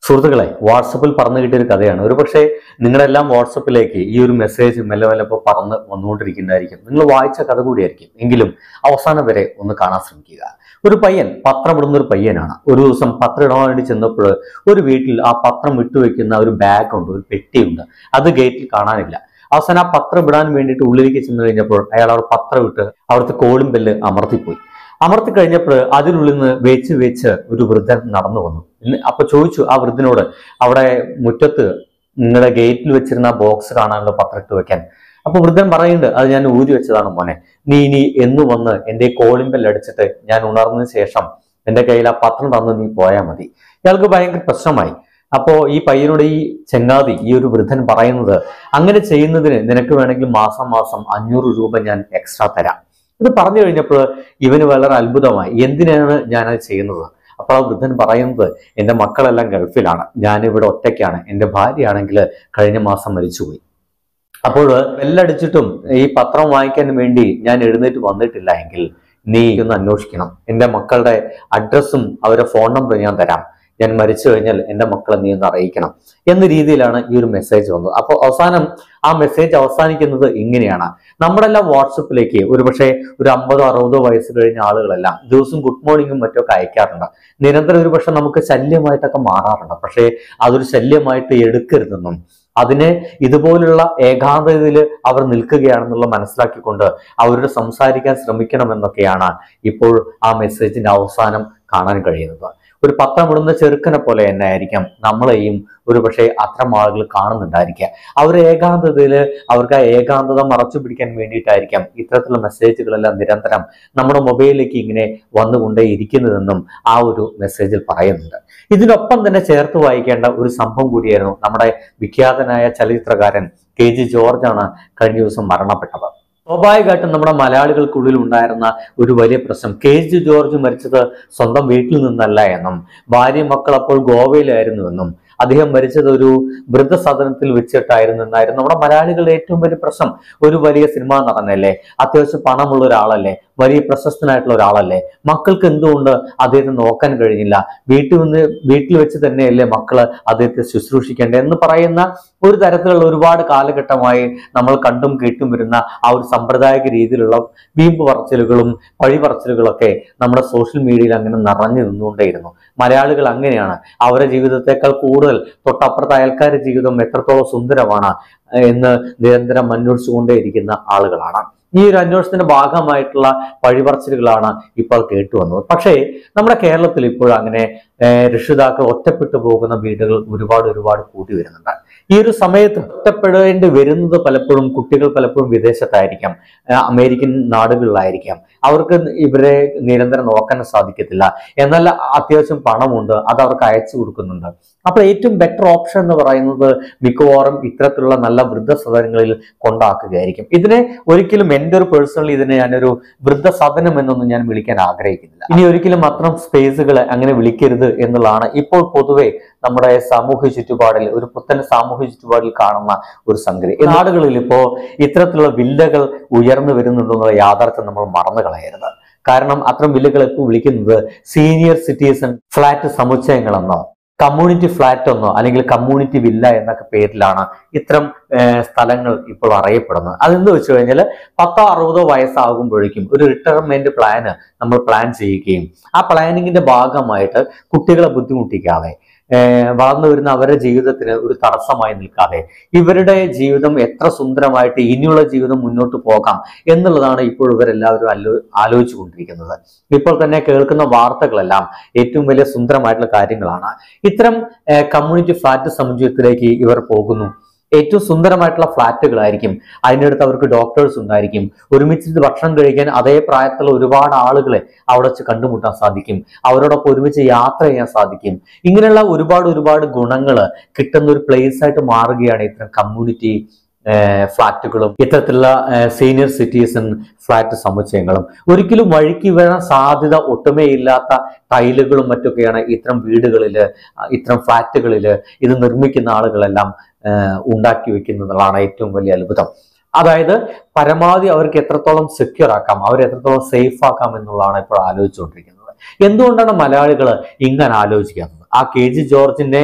സുഹൃത്തുക്കളെ, വാട്സപ്പിൽ പറഞ്ഞു കിട്ടിയ ഒരു കഥയാണ്. ഒരു പക്ഷേ നിങ്ങളെല്ലാം വാട്സപ്പിലേക്ക് ഈ ഒരു മെസ്സേജ് മെല്ലെ മെല്ലെ ഇപ്പോൾ പറന്ന് വന്നുകൊണ്ടിരിക്കുന്നതായിരിക്കും. നിങ്ങൾ വായിച്ച കഥ കൂടിയായിരിക്കും. എങ്കിലും അവസാനം വരെ ഒന്ന് കാണാൻ ശ്രമിക്കുക. ഒരു പയ്യൻ പത്രമിടുന്ന ഒരു പയ്യനാണ്. ഒരു ദിവസം പത്രം ഇടാൻ വേണ്ടി ചെന്നപ്പോൾ ഒരു വീട്ടിൽ ആ പത്രം ഇട്ടുവെക്കുന്ന ഒരു ബാഗുണ്ട്, ഒരു പെട്ടിയുണ്ട്. അത് ഗേറ്റിൽ കാണാനില്ല. അവസാനം ആ പത്രം ഇടാൻ വേണ്ടിയിട്ട് ഉള്ളിലേക്ക് ചെന്ന് കഴിഞ്ഞപ്പോൾ അയാൾ അവിടെ പത്രം ഇട്ട് അവിടുത്തെ കോളിംഗ് ബെല്ല് അമർത്തിപ്പോയി. അമർത്തി കഴിഞ്ഞപ്പോൾ അതിനുള്ളിൽ നിന്ന് വെച്ച് ഒരു വൃദ്ധൻ നടന്നു വന്നു. അപ്പൊ ചോദിച്ചു ആ വൃദ്ധനോട്, അവിടെ മുറ്റത്ത് നിങ്ങളുടെ ഗേറ്റിൽ വെച്ചിരുന്ന ബോക്സ് കാണാനുള്ള പത്രം ഇട്ട് വെക്കാൻ. അപ്പൊ വൃദ്ധൻ പറയുന്നുണ്ട്, അത് ഞാൻ ഊരി വെച്ചതാണ് മോനെ, നീ ഇനി എന്ന് വന്ന് എന്റെ കോളിംഗ് ബെല്ല് അടിച്ചിട്ട് ഞാൻ ഉണർന്നതിന് ശേഷം എന്റെ കയ്യിൽ ആ പത്രം തന്നു നീ പോയാൽ മതി. ഇയാൾക്ക് ഭയങ്കര പ്രശ്നമായി. അപ്പോ ഈ പയ്യനോട് ഈ ചെങ്ങാതി, ഈ ഒരു വൃദ്ധൻ പറയുന്നത്, അങ്ങനെ ചെയ്യുന്നതിന് നിനക്ക് വേണമെങ്കിൽ മാസം 500 രൂപ ഞാൻ എക്സ്ട്രാ തരാം. ഇത് പറഞ്ഞു കഴിഞ്ഞപ്പോൾ ഇവന് വളരെ അത്ഭുതമായി. എന്തിനാണ് ഞാനത് ചെയ്യുന്നത്? അപ്പോൾ ആ വൃദ്ധൻ പറയുന്നത്, എൻ്റെ മക്കളെല്ലാം ഗൾഫിലാണ്, ഞാനിവിടെ ഒറ്റയ്ക്കാണ്, എൻ്റെ ഭാര്യയാണെങ്കിൽ കഴിഞ്ഞ മാസം മരിച്ചുപോയി. അപ്പോൾ ബെല്ലടിച്ചിട്ടും ഈ പത്രം വാങ്ങിക്കാൻ വേണ്ടി ഞാൻ എഴുന്നേറ്റ് വന്നിട്ടില്ല എങ്കിൽ നീ ഒന്ന് അന്വേഷിക്കണം. എൻ്റെ മക്കളുടെ അഡ്രസ്സും അവരുടെ ഫോൺ നമ്പറും ഞാൻ തരാം. ഞാൻ മരിച്ചു കഴിഞ്ഞാൽ എൻ്റെ മക്കളെ നീ ഒന്ന് അറിയിക്കണം എന്ന രീതിയിലാണ് ഈ ഒരു മെസ്സേജ് വന്നത്. അപ്പോൾ അവസാനം ആ മെസ്സേജ് അവസാനിക്കുന്നത് ഇങ്ങനെയാണ്. നമ്മളെല്ലാം വാട്സപ്പിലേക്ക് ഒരുപക്ഷെ ഒരു 50-60 വയസ്സ് കഴിഞ്ഞ ആളുകളെല്ലാം ദിവസം ഗുഡ് മോർണിംഗും മറ്റൊക്കെ അയക്കാറുണ്ട്. നിരന്തരം ഒരുപക്ഷെ നമുക്ക് ശല്യമായിട്ടൊക്കെ മാറാറുണ്ട്. പക്ഷേ അതൊരു ശല്യമായിട്ട് എടുക്കരുതെന്നും അതിനെ ഇതുപോലുള്ള ഏകാന്തതയിൽ അവർ നിൽക്കുകയാണെന്നുള്ള മനസ്സിലാക്കിക്കൊണ്ട് അവരോട് സംസാരിക്കാൻ ശ്രമിക്കണമെന്നൊക്കെയാണ് ഇപ്പോൾ ആ മെസ്സേജിന്റെ അവസാനം കാണാൻ കഴിയുന്നത്. ഒരു പത്രമിടുന്ന ചെറുക്കനെ പോലെ തന്നെ ആയിരിക്കാം നമ്മളെയും ഒരു പക്ഷേ അത്തരം ആളുകൾ കാണുന്നുണ്ടായിരിക്കുക. അവർ ഏകാന്തതയിൽ അവർക്ക് ആ ഏകാന്തത മറച്ചു പിടിക്കാൻ വേണ്ടിയിട്ടായിരിക്കാം ഇത്തരത്തിലുള്ള മെസ്സേജുകളെല്ലാം നിരന്തരം നമ്മുടെ മൊബൈലിലേക്ക് ഇങ്ങനെ വന്നുകൊണ്ടേ ഇരിക്കുന്നതെന്നും ആ ഒരു മെസ്സേജിൽ പറയുന്നുണ്ട്. ഇതിനൊപ്പം തന്നെ ചേർത്ത് വായിക്കേണ്ട ഒരു സംഭവം കൂടിയായിരുന്നു നമ്മുടെ വിഖ്യാതനായ ചലച്ചിത്രകാരൻ KG ജോർജാണ് കഴിഞ്ഞ ദിവസം മരണപ്പെട്ടത്. സ്വാഭാവികമായിട്ടും നമ്മുടെ മലയാളികൾക്കുള്ളിൽ ഉണ്ടായിരുന്ന ഒരു വലിയ പ്രശ്നം, KG ജോർജ് മരിച്ചത് സ്വന്തം വീട്ടിൽ നിന്നല്ല എന്നും ഭാര്യ മക്കൾ അപ്പോൾ ഗോവയിലായിരുന്നുവെന്നും അദ്ദേഹം മരിച്ചത് ഒരു വൃദ്ധസദനത്തിൽ വെച്ചിട്ടായിരുന്നു എന്നായിരുന്നു നമ്മുടെ മലയാളികളുടെ ഏറ്റവും വലിയ പ്രശ്നം. ഒരു വലിയ സിനിമാ നടനല്ലേ, അത്യാവശ്യം പണമുള്ള ഒരാളല്ലേ, വലിയ പ്രശസ്തനായിട്ടുള്ള ഒരാളല്ലേ, മക്കൾക്ക് എന്തുകൊണ്ട് അദ്ദേഹത്തെ നോക്കാൻ കഴിഞ്ഞില്ല, വീട്ടിൽ വെച്ച് തന്നെയല്ലേ മക്കള് അദ്ദേഹത്തെ ശുശ്രൂഷിക്കേണ്ടത് എന്ന് പറയുന്ന ഒരു തരത്തിലുള്ള ഒരുപാട് കാലഘട്ടമായി നമ്മൾ കണ്ടും കേട്ടും വരുന്ന ആ ഒരു സമ്പ്രദായിക രീതിയിലുള്ള വീമ്പ് പറച്ചിലുകളും പഴി പറച്ചിലുകളൊക്കെ നമ്മുടെ സോഷ്യൽ മീഡിയയിൽ അങ്ങനെ നിറഞ്ഞു നിന്നുകൊണ്ടേയിരുന്നു. മലയാളികൾ അങ്ങനെയാണ്. അവരുടെ ജീവിതത്തെക്കാൾ കൂടുതൽ തൊട്ടപ്പുറത്തെ അയൽക്കാരുടെ ജീവിതം എത്രത്തോളം സുന്ദരമാണ് എന്ന് നിരന്തരം അന്വേഷിച്ചുകൊണ്ടേയിരിക്കുന്ന ആളുകളാണ്. ഈ ഒരു അന്വേഷണത്തിന്റെ ഭാഗമായിട്ടുള്ള പഴിപറച്ചിലുകളാണ് ഇപ്പോൾ കേട്ടുവന്നത്. പക്ഷേ നമ്മുടെ കേരളത്തിൽ ഇപ്പോൾ അങ്ങനെ രക്ഷിതാക്കൾ ഒറ്റപ്പെട്ടു പോകുന്ന വീടുകൾ ഒരുപാട് കൂടി വരുന്നുണ്ട്. ഈ ഒരു സമയത്ത് ഒറ്റപ്പെടേണ്ടി വരുന്നത് പലപ്പോഴും കുട്ടികൾ പലപ്പോഴും വിദേശത്തായിരിക്കാം, അമേരിക്കൻ നാടുകളിലായിരിക്കാം. അവർക്ക് ഇവരെ നിരന്തരം നോക്കാൻ സാധിക്കത്തില്ല. എന്നാൽ അത്യാവശ്യം പണമുണ്ട്, അത് അവർക്ക് അയച്ചു കൊടുക്കുന്നുണ്ട്. അപ്പോൾ ഏറ്റവും ബെറ്റർ ഓപ്ഷൻ എന്ന് പറയുന്നത് മിക്കവാറും ഇത്തരത്തിലുള്ള നല്ല വൃദ്ധസദനങ്ങളിൽ കൊണ്ടാക്കുകയായിരിക്കും. ഇതിനെ ഒരിക്കലും എൻ്റെ ഒരു പേഴ്സണലി ഇതിനെ ഞാനൊരു വൃദ്ധസദനം എന്നൊന്നും ഞാൻ വിളിക്കാൻ ആഗ്രഹിക്കുന്നില്ല. ഇനി ഒരിക്കലും അത്തരം സ്പേസുകളെ അങ്ങനെ വിളിക്കരുത് എന്നുള്ളതാണ് ഇപ്പോൾ പൊതുവെ നമ്മുടെ സാമൂഹ്യ ചുറ്റുപാടിൽ, ഒരു പുത്തൻ സാമൂഹ്യ ചുറ്റുപാടിൽ കാണുന്ന ഒരു സംഗതി. ഈ നാടുകളിൽ ഇപ്പോ ഇത്തരത്തിലുള്ള വില്ലകൾ ഉയർന്നു വരുന്നുണ്ടെന്നുള്ള യാഥാർത്ഥ്യം നമ്മൾ മറന്നു കളയരുത്. കാരണം അത്തരം വില്ലകൾ ഇപ്പോൾ വിളിക്കുന്നത് സീനിയർ സിറ്റിസൺ ഫ്ലാറ്റ് സമുച്ചയങ്ങളെന്നോ കമ്മ്യൂണിറ്റി ഫ്ലാറ്റ് എന്നോ അല്ലെങ്കിൽ കമ്മ്യൂണിറ്റി വില്ല എന്നൊക്കെ പേരിലാണ് ഇത്തരം സ്ഥലങ്ങൾ ഇപ്പോൾ അറിയപ്പെടുന്നത്. അതെന്ന് വെച്ച് കഴിഞ്ഞാൽ 10-60 വയസ്സാകുമ്പോഴേക്കും ഒരു റിട്ടയർമെന്റ് പ്ലാന് നമ്മൾ പ്ലാൻ ചെയ്യുകയും ആ പ്ലാനിങ്ങിന്റെ ഭാഗമായിട്ട് കുട്ടികളെ ബുദ്ധിമുട്ടിക്കാതെ വളർന്നു വരുന്ന അവരുടെ ജീവിതത്തിന് ഒരു തടസ്സമായി നിൽക്കാതെ ഇവരുടെ ജീവിതം എത്ര സുന്ദരമായിട്ട് ഇനിയുള്ള ജീവിതം മുന്നോട്ട് പോകാം എന്നുള്ളതാണ് ഇപ്പോൾ ഇവരെല്ലാവരും ആലോചിച്ചു കൊണ്ടിരിക്കുന്നത്. ഇപ്പോൾ തന്നെ കേൾക്കുന്ന വാർത്തകളെല്ലാം ഏറ്റവും വലിയ സുന്ദരമായിട്ടുള്ള കാര്യങ്ങളാണ്. ഇത്തരം കമ്മ്യൂണിറ്റി ഫ്ലാറ്റ് സമുച്ചയത്തിലേക്ക് ഇവർ പോകുന്നു. ഏറ്റവും സുന്ദരമായിട്ടുള്ള ഫ്ലാറ്റുകളായിരിക്കും, അതിനടുത്ത് അവർക്ക് ഡോക്ടേഴ്സ് ഉണ്ടായിരിക്കും, ഒരുമിച്ച് ഭക്ഷണം കഴിക്കാൻ അതേ പ്രായത്തിലുള്ള ഒരുപാട് ആളുകളെ അവിടെ വെച്ച് കണ്ടുമുട്ടാൻ സാധിക്കും, അവരോടൊപ്പം ഒരുമിച്ച് യാത്ര ചെയ്യാൻ സാധിക്കും. ഇങ്ങനെയുള്ള ഒരുപാട് ഗുണങ്ങൾ കിട്ടുന്ന ഒരു പ്ലേസ് ആയിട്ട് മാറുകയാണ് ഇത്തരം കമ്മ്യൂണിറ്റി ഫ്ലാറ്റുകളും ഇത്തരത്തിലുള്ള സീനിയർ സിറ്റിസൺ ഫ്ലാറ്റ് സമുച്ചയങ്ങളും. ഒരിക്കലും വഴിക്ക് വരാൻ സാധ്യത ഒട്ടുമേ ഇല്ലാത്ത ടൈലുകളും മറ്റൊക്കെയാണ് ഇത്തരം വീടുകളിൽ, ഇത്തരം ഫ്ലാറ്റുകളിൽ ഇത് നിർമ്മിക്കുന്ന ആളുകളെല്ലാം ഉണ്ടാക്കി വെക്കുന്നതാണ് ഏറ്റവും വലിയ അത്ഭുതം. അതായത് പരമാവധി അവർക്ക് എത്രത്തോളം സെക്യൂർ ആക്കാം, അവരെ എത്രത്തോളം സേഫ് ആക്കാം എന്നുള്ളതാണ് ഇപ്പോൾ ആലോചിച്ചുകൊണ്ടിരിക്കുന്നത്. എന്തുകൊണ്ടാണ് മലയാളികൾ ഇങ്ങനെ ആലോചിക്കുന്നത്? ആ KG ജോർജിന്റെ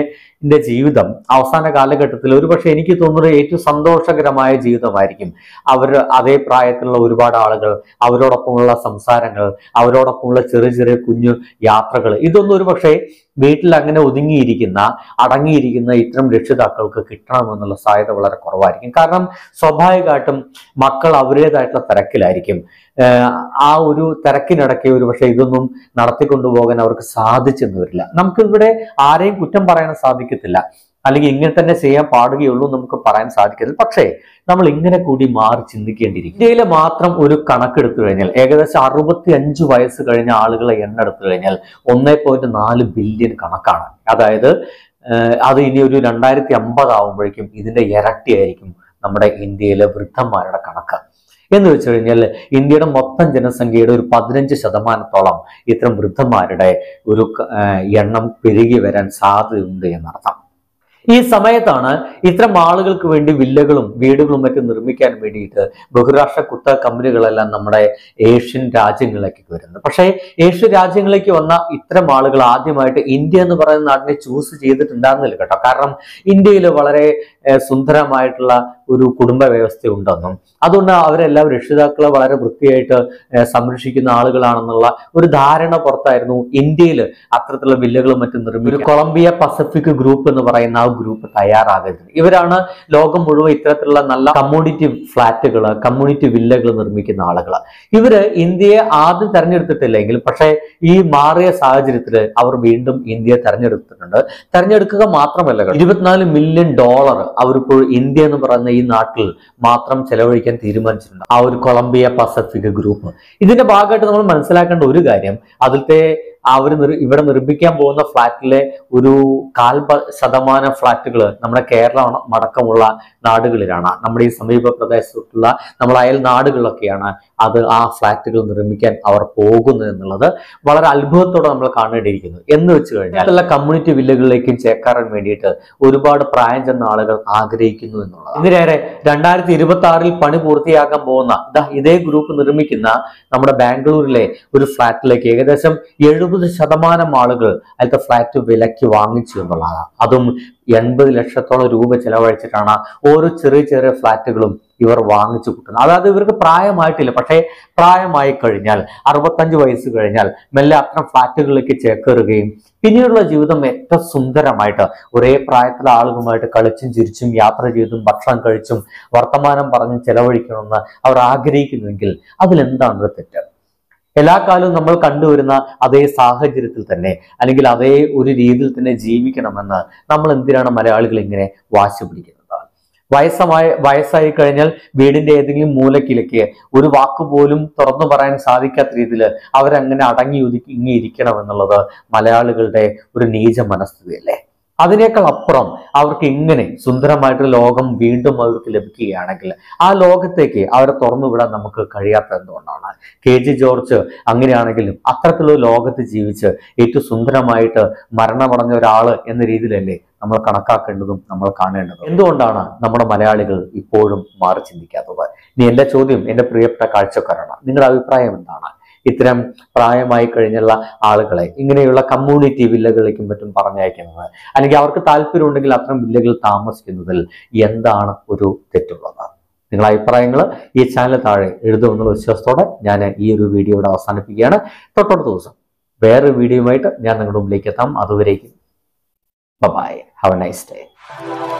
ജീവിതം അവസാന കാലഘട്ടത്തിൽ ഒരുപക്ഷെ എനിക്ക് തോന്നുന്നത് ഏറ്റവും സന്തോഷകരമായ ജീവിതമായിരിക്കും. അവർ അതേ പ്രായത്തിലുള്ള ഒരുപാട് ആളുകൾ, അവരോടൊപ്പമുള്ള സംസാരങ്ങൾ, അവരോടൊപ്പമുള്ള ചെറിയ ചെറിയ കുഞ്ഞു യാത്രകൾ, ഇതൊന്നും ഒരുപക്ഷെ വീട്ടിൽ അങ്ങനെ അടങ്ങിയിരിക്കുന്ന ഇത്തരം രക്ഷിതാക്കൾക്ക് കിട്ടണമെന്നുള്ള സാധ്യത വളരെ കുറവായിരിക്കും. കാരണം സ്വാഭാവികമായിട്ടും മക്കൾ അവരുടേതായിട്ടുള്ള തിരക്കിലായിരിക്കും. ആ ഒരു തിരക്കിനിടയ്ക്ക് ഒരുപക്ഷെ ഇതൊന്നും നടത്തിക്കൊണ്ടുപോകാൻ അവർക്ക് സാധിച്ചെന്ന് വരില്ല. നമുക്കിവിടെ ആരെയും കുറ്റം പറയാൻ സാധിക്കത്തില്ല, അല്ലെങ്കിൽ ഇങ്ങനെ തന്നെ ചെയ്യാൻ പാടുകയുള്ളൂ നമുക്ക് പറയാൻ സാധിക്കത്തില്ല. പക്ഷേ നമ്മൾ ഇങ്ങനെ കൂടി മാറി ചിന്തിക്കേണ്ടിയിരിക്കും. ഇന്ത്യയിൽ മാത്രം ഒരു കണക്കെടുത്തു കഴിഞ്ഞാൽ ഏകദേശം 65 വയസ്സ് കഴിഞ്ഞ ആളുകളെ എണ്ണെടുത്തു കഴിഞ്ഞാൽ 1.4 ബില്യൺ കണക്കാണ്. അതായത് അത് ഇനി ഒരു 2050 ആവുമ്പോഴേക്കും ഇതിന്റെ ഇരട്ടിയായിരിക്കും നമ്മുടെ ഇന്ത്യയിലെ വൃദ്ധന്മാരുടെ കണക്ക്. എന്ന് വെച്ച് കഴിഞ്ഞാൽ ഇന്ത്യയുടെ മൊത്തം ജനസംഖ്യയുടെ ഒരു 15% ഇത്തരം വൃദ്ധന്മാരുടെ ഒരു എണ്ണം പെരുകി വരാൻ സാധ്യതയുണ്ട് എന്നർത്ഥം. ഈ സമയത്താണ് ഇത്തരം ആളുകൾക്ക് വേണ്ടി വില്ലകളും വീടുകളും മറ്റും നിർമ്മിക്കാൻ വേണ്ടിയിട്ട് ബഹുരാഷ്ട്ര കുത്തക കമ്പനികളെല്ലാം നമ്മുടെ ഏഷ്യൻ രാജ്യങ്ങളിലേക്ക് വരുന്നത്. പക്ഷേ ഏഷ്യൻ രാജ്യങ്ങളിലേക്ക് വന്ന ഇത്തരം ആളുകൾ ആദ്യമായിട്ട് ഇന്ത്യ എന്ന് പറയുന്ന നാട്ടിനെ ചൂസ് ചെയ്തിട്ടുണ്ടാകുന്നില്ല കേട്ടോ. കാരണം ഇന്ത്യയിൽ വളരെ സുന്ദരമായിട്ടുള്ള ഒരു കുടുംബ വ്യവസ്ഥ ഉണ്ടെന്നും അതുകൊണ്ട് അവരെല്ലാം രക്ഷിതാക്കളെ വളരെ വൃത്തിയായിട്ട് സംരക്ഷിക്കുന്ന ആളുകളാണെന്നുള്ള ഒരു ധാരണ പുറത്തായിരുന്നു ഇന്ത്യയിൽ അത്തരത്തിലുള്ള വില്ലകളും മറ്റും നിർമ്മിക്കും. കൊളംബിയ പസഫിക് ഗ്രൂപ്പ് എന്ന് പറയുന്ന ആ ഗ്രൂപ്പ് തയ്യാറാകരുത്. ഇവരാണ് ലോകം മുഴുവൻ ഇത്തരത്തിലുള്ള നല്ല കമ്മ്യൂണിറ്റി ഫ്ലാറ്റുകൾ, കമ്മ്യൂണിറ്റി വില്ലകൾ നിർമ്മിക്കുന്ന ആളുകൾ. ഇവര് ഇന്ത്യയെ ആദ്യം തെരഞ്ഞെടുത്തിട്ടില്ലെങ്കിൽ പക്ഷേ ഈ മാറിയ സാഹചര്യത്തിൽ അവർ വീണ്ടും ഇന്ത്യയെ തെരഞ്ഞെടുത്തിട്ടുണ്ട്. തെരഞ്ഞെടുക്കുക മാത്രമല്ല, $24 മില്യൺ അവരിപ്പോൾ ഇന്ത്യ എന്ന് പറയുന്ന ഈ നാട്ടിൽ മാത്രം ചെലവഴിക്കാൻ തീരുമാനിച്ചിട്ടുണ്ട് ആ ഒരു കൊളംബിയ പസഫിക് ഗ്രൂപ്പ്. ഇതിന്റെ ഭാഗമായിട്ട് നമ്മൾ മനസ്സിലാക്കേണ്ട ഒരു കാര്യം, അതിലത്തെ ഇവിടെ നിർമ്മിക്കാൻ പോകുന്ന ഫ്ലാറ്റിലെ ഒരു 4% ഫ്ലാറ്റുകൾ നമ്മുടെ കേരളം അടക്കമുള്ള നാടുകളിലാണ്, നമ്മുടെ ഈ സമീപ പ്രദേശത്തുള്ള നമ്മുടെ അയൽ നാടുകളിലൊക്കെയാണ് ആ ഫ്ലാറ്റുകൾ നിർമ്മിക്കാൻ അവർ പോകുന്നത് എന്നുള്ളത് വളരെ അത്ഭുതത്തോടെ നമ്മൾ കാണേണ്ടിയിരിക്കുന്നു. എന്ന് വെച്ച് കഴിഞ്ഞാൽ എല്ലാ കമ്മ്യൂണിറ്റി വില്ലകളിലേക്കും ചേക്കാറാൻ വേണ്ടിയിട്ട് ഒരുപാട് പ്രായം ചെന്ന ആളുകൾ ആഗ്രഹിക്കുന്നു എന്നുള്ളത്. ഇതിനേറെ 2026 പണി പൂർത്തിയാക്കാൻ പോകുന്ന ഇതേ ഗ്രൂപ്പ് നിർമ്മിക്കുന്ന നമ്മുടെ ബാംഗ്ലൂരിലെ ഒരു ഫ്ലാറ്റിലേക്ക് ഏകദേശം 70% ആളുകൾ അതിലത്തെ ഫ്ലാറ്റ് വിലയ്ക്ക് വാങ്ങിച്ചു എന്നുള്ളതാണ്. അതും 80 ലക്ഷത്തോളം രൂപ ചെലവഴിച്ചിട്ടാണ് ഓരോ ചെറിയ ചെറിയ ഫ്ലാറ്റുകളും ഇവർ വാങ്ങിച്ചു കൂട്ടുന്നത്. അതായത് ഇവർക്ക് പ്രായമായിട്ടില്ല, പക്ഷേ പ്രായമായി കഴിഞ്ഞാൽ 65 വയസ്സ് കഴിഞ്ഞാൽ മെല്ലെ അത്തരം ഫ്ലാറ്റുകളിലേക്ക് ചേക്കേറുകയും പിന്നീടുള്ള ജീവിതം ഏറ്റവും സുന്ദരമായിട്ട് ഒരേ പ്രായത്തിലെ ആളുകളുമായിട്ട് കളിച്ചും ചിരിച്ചും യാത്ര ചെയ്തും ഭക്ഷണം കഴിച്ചും വർത്തമാനം പറഞ്ഞും ചെലവഴിക്കണമെന്ന് അവർ ആഗ്രഹിക്കുന്നുവെങ്കിൽ അതിലെന്താണ് തെറ്റ്? എല്ലാ കാലവും നമ്മൾ കണ്ടുവരുന്ന അതേ സാഹചര്യത്തിൽ തന്നെ അല്ലെങ്കിൽ അതേ ഒരു രീതിയിൽ തന്നെ ജീവിക്കണമെന്ന് നമ്മൾ എന്തിനാണ് മലയാളികൾ ഇങ്ങനെ വാശി പിടിക്കുന്നത്? വയസ്സായി കഴിഞ്ഞാൽ വീടിന്റെ ഏതെങ്കിലും മൂലക്കിലേക്ക് ഒരു വാക്കുപോലും തുറന്നു പറയാൻ സാധിക്കാത്ത രീതിയിൽ അവരങ്ങനെ അടങ്ങി ഒതുങ്ങി ഇരിക്കണം എന്നുള്ളത് മലയാളികളുടെ ഒരു നീച മനസ്ഥിതിയല്ലേ? അതിനേക്കാൾ അപ്പുറം അവർക്ക് ഇങ്ങനെ സുന്ദരമായിട്ടുള്ള ലോകം വീണ്ടും അവർക്ക് ലഭിക്കുകയാണെങ്കിൽ ആ ലോകത്തേക്ക് അവരെ തുറന്നുവിടാൻ നമുക്ക് കഴിയാത്ത എന്തുകൊണ്ടാണ്? KG ജോർജ് അങ്ങനെയാണെങ്കിലും അത്തരത്തിലുള്ള ലോകത്ത് ജീവിച്ച് ഏറ്റവും സുന്ദരമായിട്ട് മരണമടഞ്ഞ ഒരാള് എന്ന രീതിയിലല്ലേ നമ്മൾ കണക്കാക്കേണ്ടതും നമ്മൾ കാണേണ്ടതും. എന്തുകൊണ്ടാണ് നമ്മുടെ മലയാളികൾ ഇപ്പോഴും മാറി ചിന്തിക്കാത്തത്? ഇനി എന്റെ ചോദ്യം എന്റെ പ്രിയപ്പെട്ട കാഴ്ചക്കാരാണ്, നിങ്ങളുടെ അഭിപ്രായം എന്താണ്? ഇത്തരം പ്രായമായി കഴിഞ്ഞുള്ള ആളുകളെ ഇങ്ങനെയുള്ള കമ്മ്യൂണിറ്റി വില്ലകളിലേക്കും മറ്റും പറഞ്ഞയക്കുന്നത്, അല്ലെങ്കിൽ അവർക്ക് താല്പര്യം ഉണ്ടെങ്കിൽ അത്തരം വില്ലകളിൽ താമസിക്കുന്നതിൽ എന്താണ് ഒരു തെറ്റുള്ളത്? നിങ്ങളുടെ അഭിപ്രായങ്ങൾ ഈ ചാനൽ താഴെ എഴുതുമെന്നുള്ള വിശ്വാസത്തോടെ ഞാൻ ഈ ഒരു വീഡിയോയുടെ അവസാനിപ്പിക്കുകയാണ്. തൊട്ടടുത്ത ദിവസം വേറൊരു വീഡിയോയുമായിട്ട് ഞാൻ നിങ്ങളുടെ മുമ്പിലേക്ക് എത്താം. അതുവരേക്കും bye, have a nice day.